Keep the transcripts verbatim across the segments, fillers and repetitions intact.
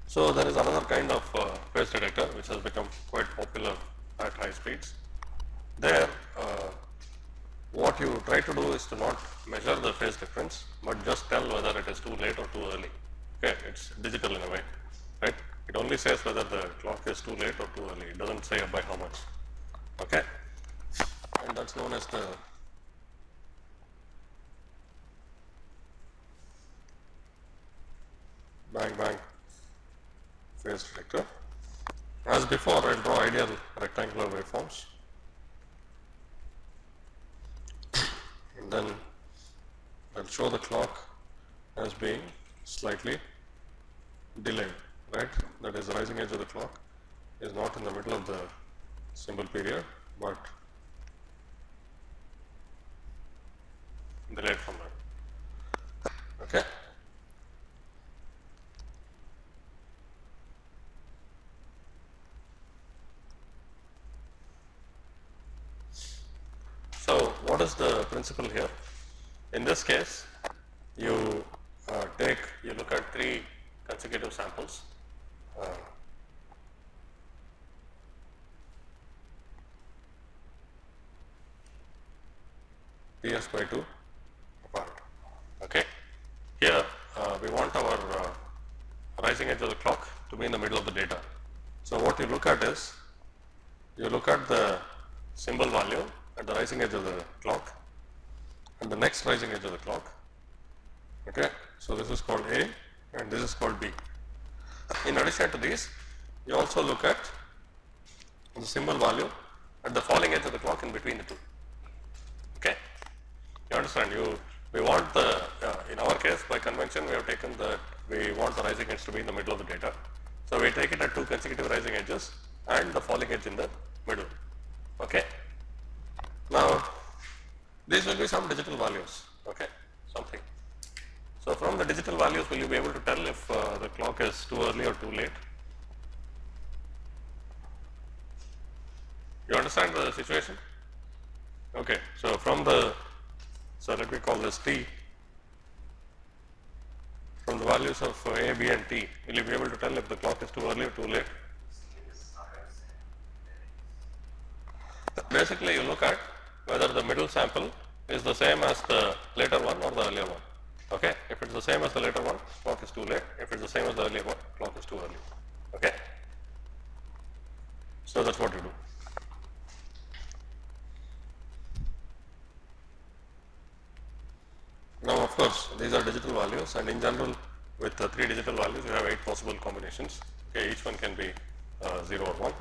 So there is another kind of uh, phase detector which has become quite popular at high speeds. There, uh, what you try to do is to not measure the phase difference, but just tell whether it is too late or too early. Okay, it's digital in a way, right? It only says whether the clock is too late or too early. It doesn't say by how much. Okay, and that's known as the bang bang phase detector. As before, I'll draw ideal rectangular waveforms, and then I'll show the clock as being slightly delayed, right? That is, the rising edge of the clock is not in the middle of the symbol period, but delayed from that. Okay. So what is the principle here? In this case, you uh, take, you look at three consecutive samples. Uh, P S by two apart. Okay. Here uh, we want our uh, rising edge of the clock to be in the middle of the data. So what you look at is, you look at the symbol value at the rising edge of the clock and the next rising edge of the clock. Okay. So this is called A and this is called B. In addition to these, you also look at the symbol value at the falling edge of the clock in between the two. Okay. You understand? You, we want the, uh, in our case by convention we have taken the, we want the rising edge to be in the middle of the data. So we take it at two consecutive rising edges and the falling edge in the middle. Okay. Now these will be some digital values. Okay. Something. So from the digital values, will you be able to tell if uh, the clock is too early or too late? You understand the situation? Okay. So from the, so let me call this T. From the values of uh, A, B and T, will you be able to tell if the clock is too early or too late? Basically, you look at whether the middle sample is the same as the later one or the earlier one. Okay. If it's the same as the later one, clock is too late. If it's the same as the earlier one, clock is too early. Okay. So that's what you do. Now, of course, these are digital values, and in general, with uh, three digital values, you have eight possible combinations. Okay, each one can be uh, zero or one.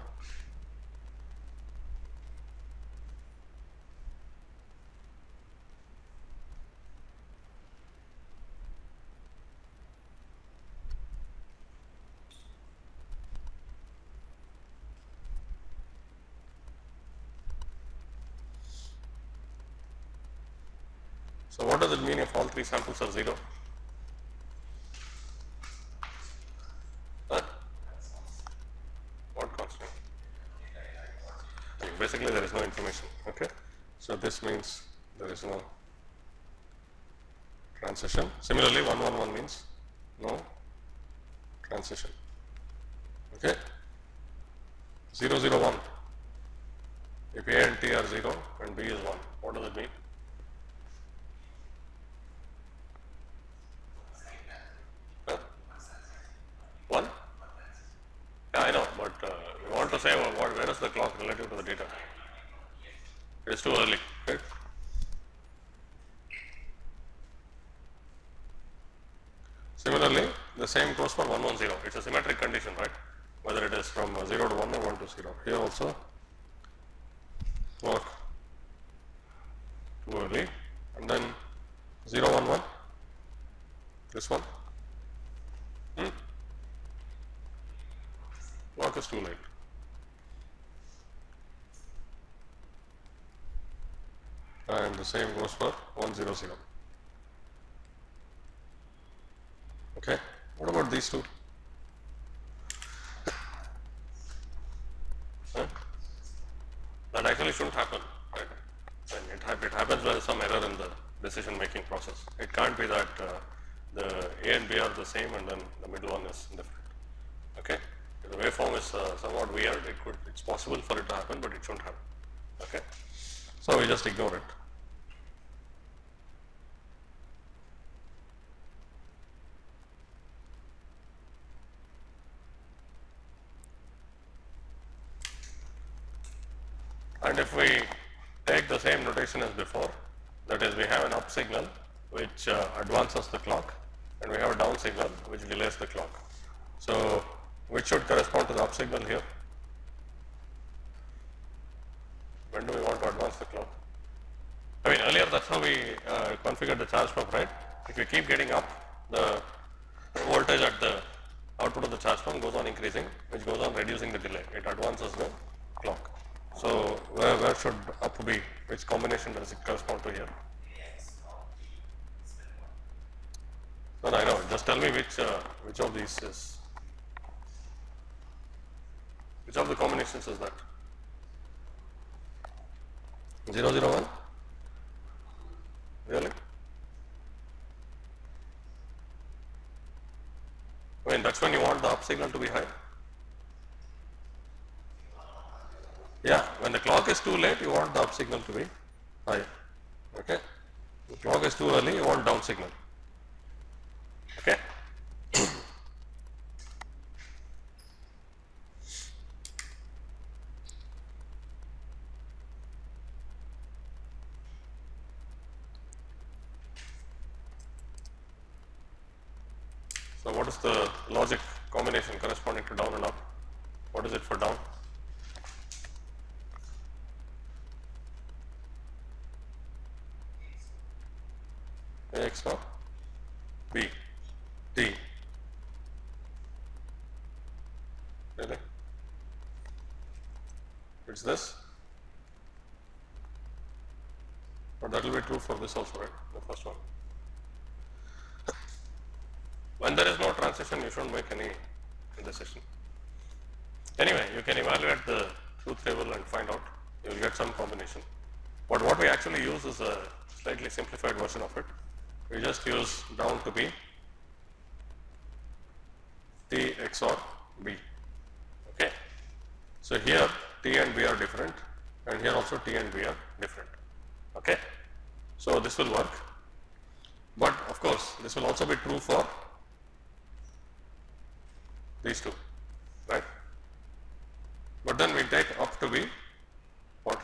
So what does it mean if all three samples are zero? Huh? What constant? Basically, there is no information. Okay. So this means there is no transition. Similarly, one one one means no transition. Okay. zero zero one. If A and T are zero and B is one, what does it mean? One? Yeah, I know, but uh, we want to say well, what, where is the clock relative to the data? It is too early, right? Similarly, the same goes for one one zero. It's a symmetric condition, right? Whether it is from zero to one or one to zero. Here also, clock too early, and then zero one one. This one. Hmm? Clock is too late. And the same goes for one zero zero. Okay. What about these two? Huh? That actually shouldn't happen, right? And it, ha it happens when there is some error in the decision making process. It can't be that uh, the A and B are the same and then the middle one is different. Okay, if the waveform is uh, somewhat weird, it could, it's possible for it to happen, but it shouldn't happen. Okay, so we just ignore it. And if we take the same notation as before, that is, we have an up signal which uh, advances the clock, and we have a down signal which delays the clock. So, which should correspond to the up signal here? When do we want to advance the clock? I mean, earlier that's how we uh, configured the charge pump, right? If we keep getting up, the voltage at the output of the charge pump goes on increasing, which goes on reducing the delay. It advances the clock. So, where, where should up be? Which combination does it correspond to here? No, no, I know. Just tell me which uh, which of these is. Which of the combinations is that? zero zero one? Really? I mean, that's when you want the up signal to be high. Yeah, when the clock is too late, you want the up signal to be high. Okay? The clock is too early, you want down signal. Okay? So, what is the logic combination corresponding to down and up? What is it for down? A X O R B T. Really? It's this? But that will be true for this also, right? The first one. When there is no transition, you shouldn't make any decision. Anyway, you can evaluate the truth table and find out. You will get some combination. But what we actually use is a slightly simplified version of it. We just use down to be T X O R B. Okay. So here T and B are different, and here also T and B are different. Okay. So this will work. But of course, this will also be true for these two, right? But then we take up to be what?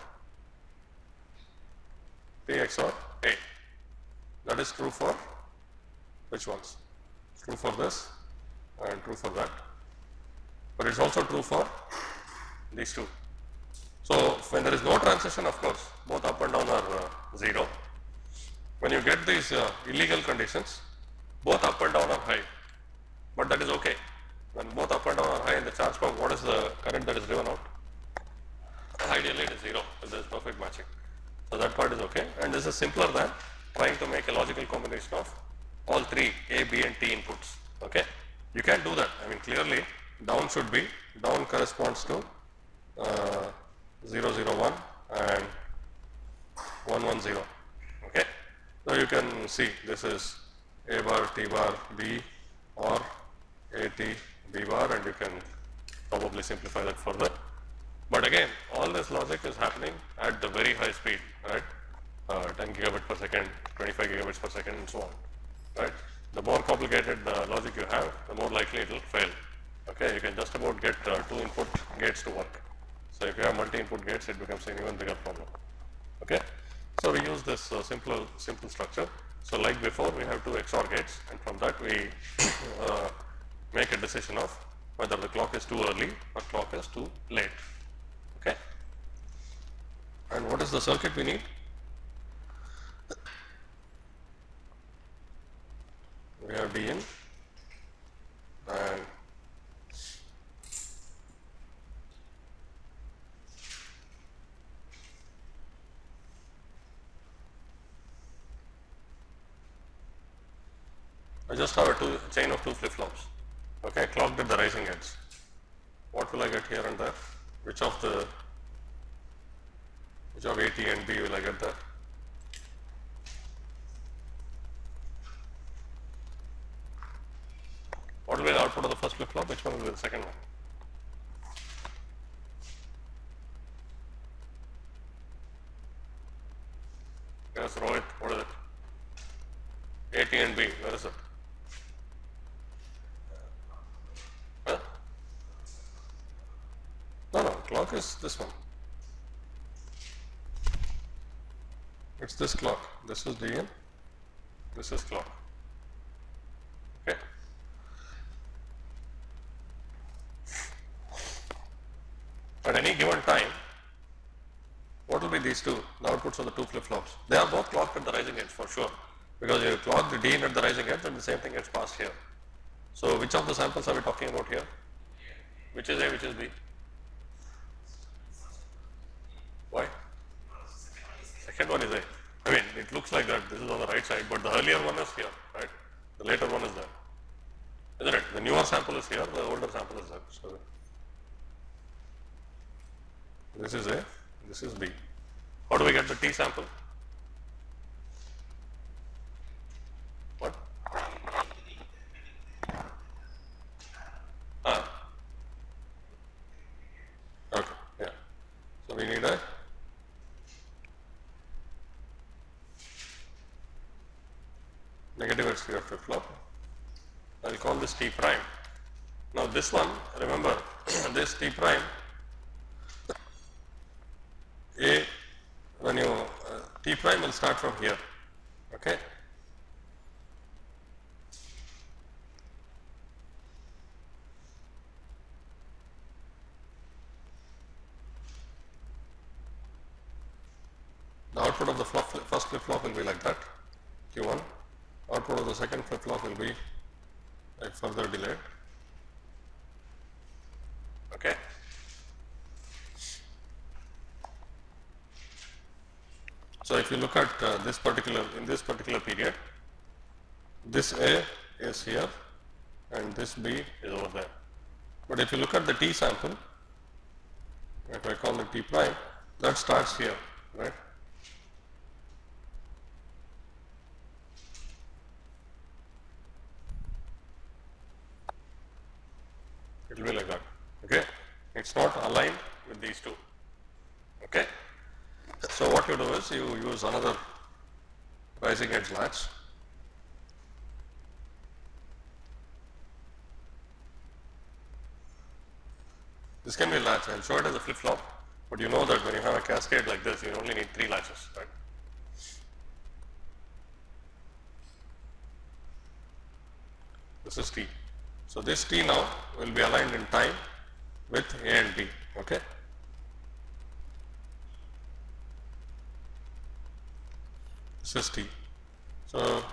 T X O R A. That is true for which ones? True for this and true for that. But it's also true for these two. So when there is no transition, of course, both up and down are uh, zero. When you get these uh, illegal conditions, both up and down are high. But that is okay. When both up and down are high in the charge pump, what is the current that is driven out? Ideally it is zero, if there is perfect matching. So that part is okay, and this is simpler than trying to make a logical combination of all three A, B and T inputs. Okay, you can do that. I mean, clearly down should be, down corresponds to uh, zero zero one and one one zero. Okay, so you can see this is A bar, T bar, B, or A, T, B bar, and you can probably simplify that further. But again, all this logic is happening at the very high speed, right? Uh, ten gigabit per second, twenty-five gigabits per second, and so on, right? The more complicated the logic you have, the more likely it will fail. Okay, you can just about get uh, two input gates to work. So if you have multi-input gates, it becomes an even bigger problem. Okay, so we use this uh, simple simple structure. So like before, we have two X O R gates, and from that we uh, make a decision of whether the clock is too early or clock is too late. Okay, and what is the circuit we need? We have D in and I just have a two, chain of two flip-flops. Okay, clock did the rising edge. What will I get here and there? Which of the which of A, T and B will I get there? What will be the output of the first flip-flop, which one will be the second one? Yes, Rohit, what is it? A, T and B, where is it? Huh? No, no, clock is this one. It's this clock. This is D N, this is clock. Okay. At any given time, what will be these two, the outputs of the two flip-flops? They are both clocked at the rising edge for sure, because you clock the D N at the rising edge and the same thing gets passed here. So which of the samples are we talking about here? Which is A, which is B? Why? Second one is A. I mean, it looks like that, this is on the right side, but the earlier one is here, right? The later one is there. Isn't it? The newer sample is here, the older sample is there. So this is A, this is B. How do we get the T sample? What? Ah. Okay, yeah. So we need a negative exterior flip-flop. I will call this T prime. Now this one, remember, this T prime, A, when you, uh, T prime will start from here, okay? The output of the flop, first flip-flop will be like that, Q one. Output of the second flip-flop will be like further delayed, okay? So if you look at uh, this particular, in this particular period, this A is here and this B is over there. But if you look at the T sample, if I call it T prime, that starts here, right? It will be like that, okay? It's not aligned with these two, okay? So what you do is you use another rising edge latch. This can be a latch. I will show it as a flip-flop, but you know that when you have a cascade like this, you only need three latches, right? This is T. So this T now will be aligned in time with A and B, okay? This is T. So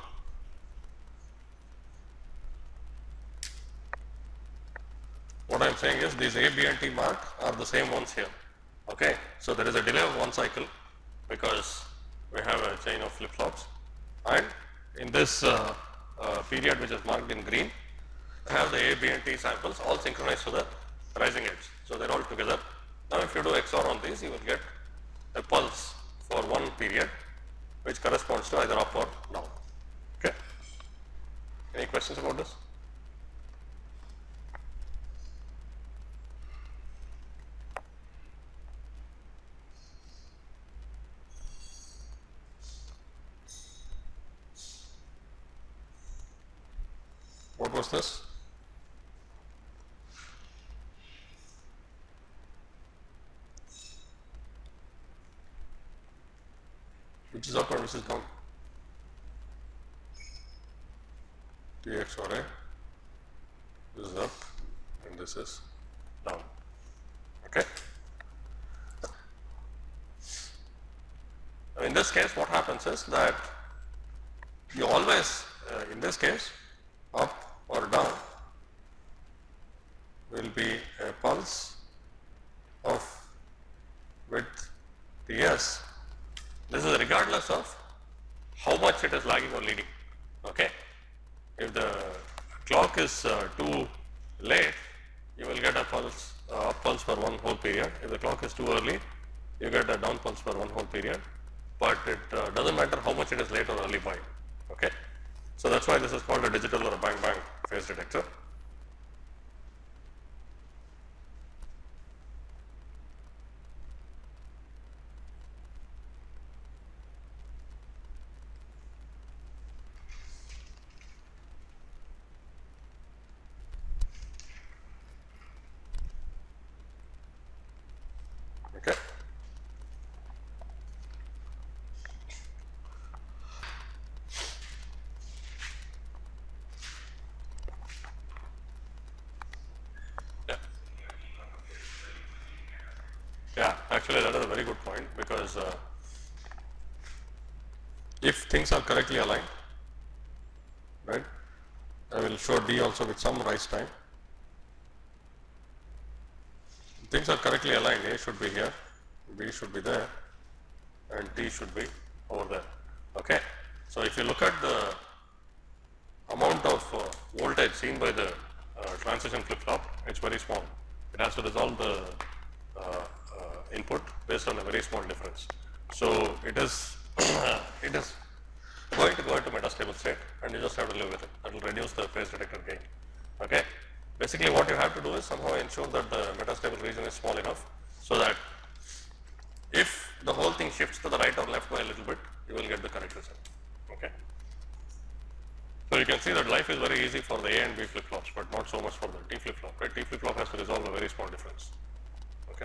what I am saying is these A, B and T mark are the same ones here, okay? So there is a delay of one cycle because we have a chain of flip-flops, and in this uh, uh, period which is marked in green, have the A, B and T samples all synchronized to the rising edge. So they are all together. Now if you do X O R on these, you will get a pulse for one period which corresponds to either up or down. Okay. Any questions about this? What was this? Which is up or which is down? T X or A. This is up and this is down. Okay. Now in this case, what happens is that you always, uh, in this case, up or down will be a pulse of width T S. This is regardless of how much it is lagging or leading, okay? If the clock is uh, too late, you will get a pulse, uh, up pulse for one whole period. If the clock is too early, you get a down pulse for one whole period. But it uh, doesn't matter how much it is late or early by, okay? So that's why this is called a digital or a bang bang phase detector. is uh, if things are correctly aligned, right? I will show D also with some rise time. Things are correctly aligned. A should be here, B should be there, and T should be over there. Okay. So if you look at the amount of uh, voltage seen by the uh, transition flip-flop, it's very small. It has to resolve the uh, uh, input based on a very small difference. So it is it is going to go into metastable state, and you just have to live with it. That will reduce the phase detector gain. Okay. Basically, what you have to do is somehow ensure that the metastable region is small enough so that if the whole thing shifts to the right or left by a little bit, you will get the correct result. Okay. So you can see that life is very easy for the A and B flip-flops, but not so much for the T flip-flop. Right? T flip-flop has to resolve a very small difference. Okay.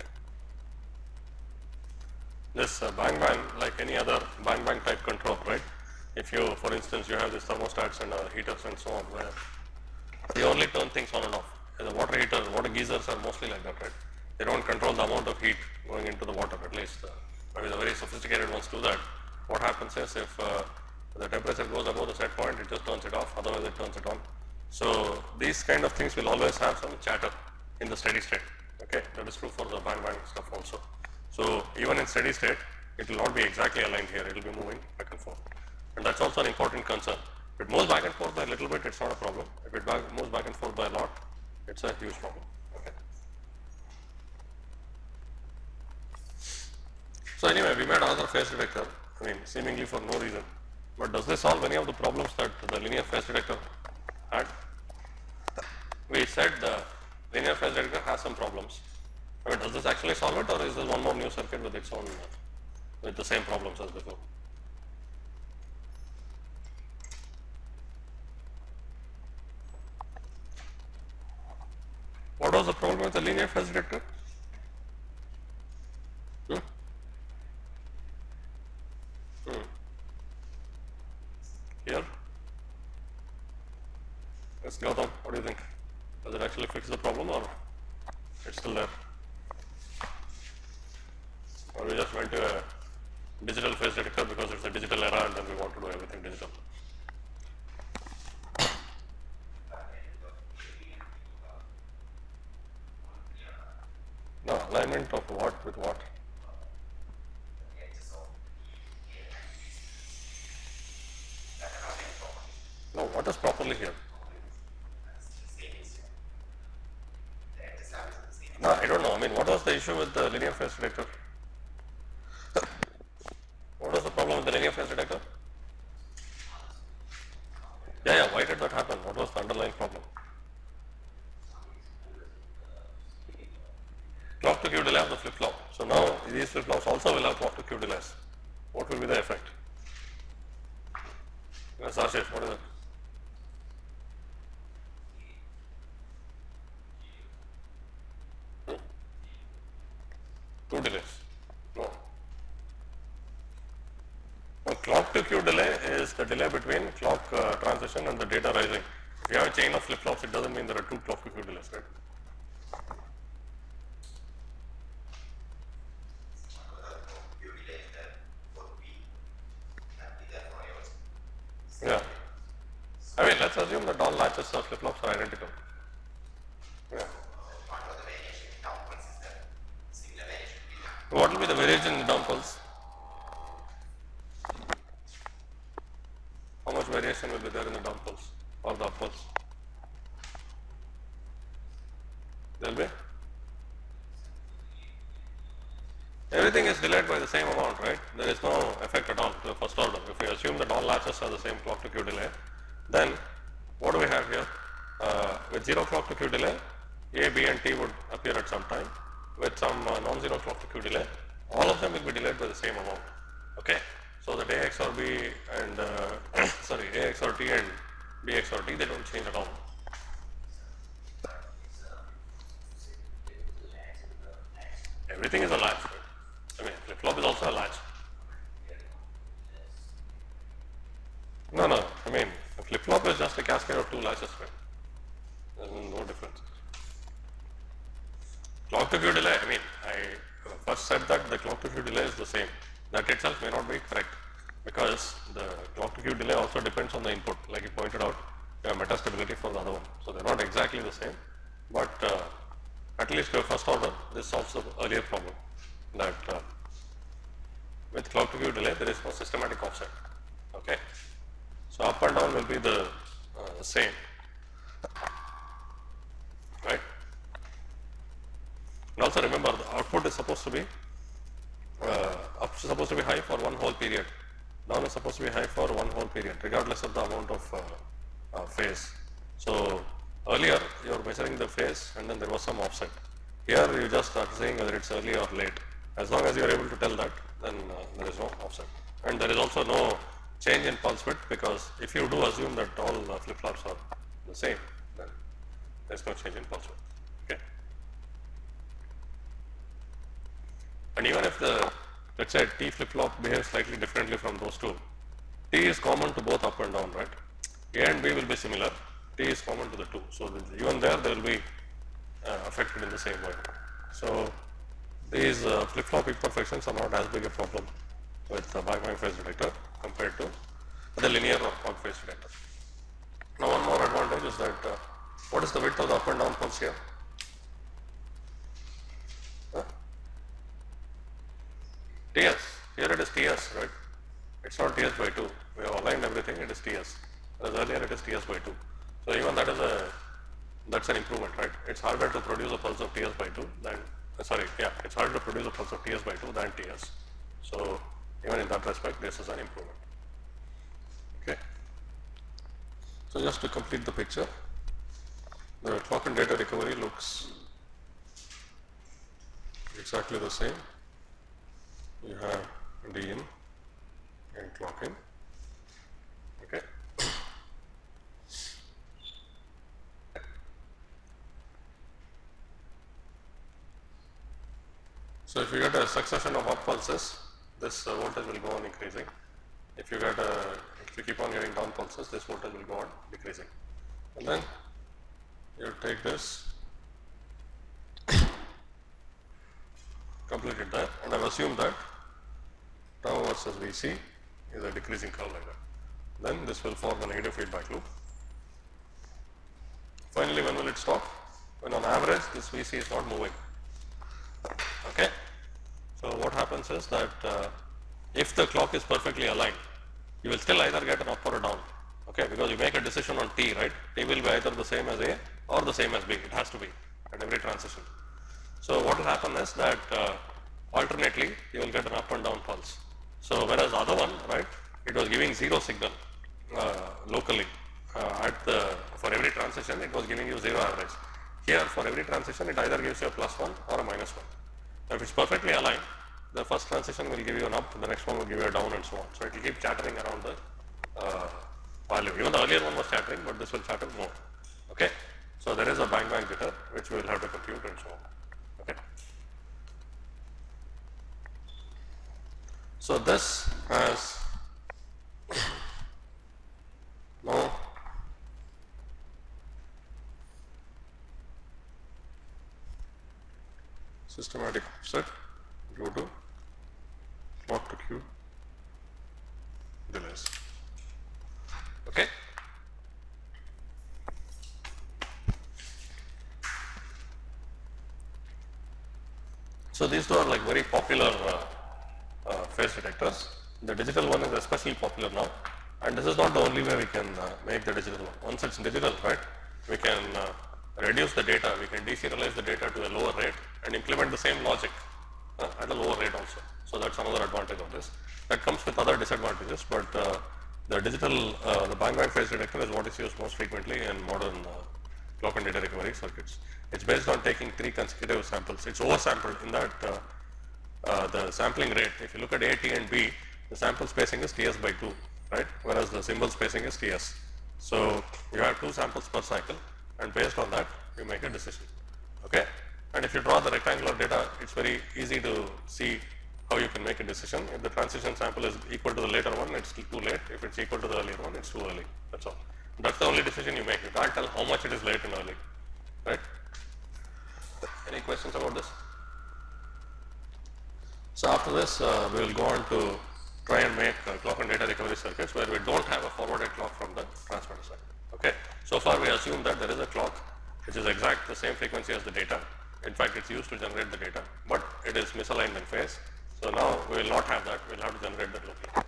This uh, bang bang, like any other bang bang type control, right? If you, for instance, you have this thermostats and uh, heaters and so on, where you only turn things on and off. The water heater, water geysers are mostly like that, right? They don't control the amount of heat going into the water, at least. Uh, maybe the very sophisticated ones do that. What happens is if uh, the temperature goes above the set point, it just turns it off, otherwise it turns it on. So these kind of things will always have some chatter in the steady state. Okay, that is true for the bang bang stuff also. So even in steady state, it will not be exactly aligned here, it will be moving back and forth. And that's also an important concern. If it moves back and forth by a little bit, it's not a problem. If it back, moves back and forth by a lot, it's a huge problem. Okay. So anyway, we made another phase detector, I mean seemingly for no reason. But does this solve any of the problems that the linear phase detector had? We said the linear phase detector has some problems. I mean, does this actually solve it, or is this one more new circuit with its own, with the same problems as before? What was the problem with the linear phase detector? Hmm? Hmm. Here? Let's go down. What do you think? Does it actually fix the problem, or it's still there? Or we just went to a digital phase detector because it's a digital era and then we want to do everything digital? No, alignment of what with what? No, what is properly here? No, I don't know. I mean, what was the issue with the linear phase detector? What was the problem with the linear phase detector? Yeah, yeah, why did that happen? What was the underlying problem? Clock to Q delay of the flip-flop. So now these flip-flops also will have clock to Q delays. What will be the effect? Yes, Ashish, what is it? Hmm? Two delays. No. Now, clock to Q delay is the delay between clock uh, transition and the data rising. If you have a chain of flip-flops, it doesn't mean there are two clock to Q delays, right? Yeah. I mean, let's assume that all latches of flip-flops are identical. Yeah. What will be the variation in the down pulse? How much variation will be there in the down pulse or the up pulse? There will be? Everything is delayed by the same amount, right? There is no effect at all to the first order. If we assume that all latches are the same clock to Q delay, then what do we have here? Uh, with zero clock to Q delay, A, B and T would appear at some time. With some uh, non-zero clock to Q delay, all of them will be delayed by the same amount. Okay? So that A X O R B and, uh, sorry, A X O R T and B X O R T, they don't change at all. Everything is a latch. I mean, flip-flop is also a latch. No, no, I mean, a flip-flop is just a cascade of two latches, right? There's no difference. Clock to Q delay, I mean, I first said that the clock to Q delay is the same. that itself may not be correct, because the clock to Q delay also depends on the input. Like you pointed out, you have metastability for the other one. So they are not exactly the same, but uh, at least your first order, this solves the earlier problem, that uh, with clock to Q delay there is no systematic offset. Okay, so up and down will be the uh, same, right? And also remember, the output is supposed to be uh, up supposed to be high for one whole period. Down is supposed to be high for one whole period, regardless of the amount of uh, uh, phase. So earlier you are measuring the phase and then there was some offset. Here you just are saying whether it's early or late. As long as you are able to tell that, then uh, there is no offset. And there is also no change in pulse width, because if you do assume that all uh, flip-flops are the same, then there is no change in pulse width. Okay. And even if the, let's say, T flip-flop behaves slightly differently from those two, T is common to both up and down, right? A and B will be similar. T is common to the two. So even there, they will be uh, affected in the same way. So these uh, flip-flop imperfections are not as big a problem with the backband phase detector compared to the linear or clock phase detector. Now one more advantage is that uh, what is the width of the up and down pulse here? Huh? T S. Here it is T S, right? It's not T S by two. We have aligned everything, it is T S. Whereas earlier it is T S by two. So even that is a, that's an improvement, right? It's harder to produce a pulse of T S by two than, uh, sorry, yeah, it's harder to produce a pulse of T S by two than T S. So even in that respect, this is an improvement. Okay. So just to complete the picture, the clock and data recovery looks exactly the same. You have D in and clock in. Okay. So if you get a succession of up pulses, this uh, voltage will go on increasing. If you get a, if you keep on getting down pulses, this voltage will go on decreasing. And then you take this, completed that, and I've assumed that tau versus V C is a decreasing curve like that. Then this will form a negative feedback loop. Finally, when will it stop? When on average this V C is not moving. Okay. So what happens is that uh, if the clock is perfectly aligned, you will still either get an up or a down. Okay, because you make a decision on T, right? T will be either the same as A or the same as B. It has to be at every transition. So what will happen is that uh, alternately you will get an up and down pulse. So whereas the other one, right, it was giving zero signal uh, locally uh, at the, for every transition it was giving you zero average. Here for every transition it either gives you a plus one or a minus one. If it's perfectly aligned, the first transition will give you an up, the next one will give you a down, and so on. So it will keep chattering around the uh, value. Even the earlier one was chattering, but this will chatter more. Okay. So there is a bang bang jitter which we will have to compute and so on. Okay. So this has no systematic offset due to clock to Q delays. Okay. So these two are like very popular uh, uh, phase detectors. The digital one is especially popular now, and this is not the only way we can uh, make the digital one. Once it's digital, right, we can uh, reduce the data, we can deserialize the data to a lower rate and implement the same logic uh, at a lower rate also. So that's another advantage of this. That comes with other disadvantages, but uh, the digital, uh, the bang bang phase detector is what is used most frequently in modern uh, clock and data recovery circuits. It's based on taking three consecutive samples. It's oversampled in that uh, uh, the sampling rate, if you look at A, T and B, the sample spacing is T S by two, right, whereas the symbol spacing is T S. So you have two samples per cycle, and based on that you make a decision. Okay. And if you draw the rectangular data, it's very easy to see how you can make a decision. If the transition sample is equal to the later one, it's too late. If it's equal to the earlier one, it's too early. That's all. That's the only decision you make. You can't tell how much it is late and early, right? Any questions about this? So after this, uh, we will go on to try and make uh, clock and data recovery circuits where we don't have a forwarded clock from the transmitter side. Okay. So far we assume that there is a clock which is exact the same frequency as the data. In fact, it's used to generate the data, but it is misaligned in phase. So now we will not have that. We'll have to generate that locally.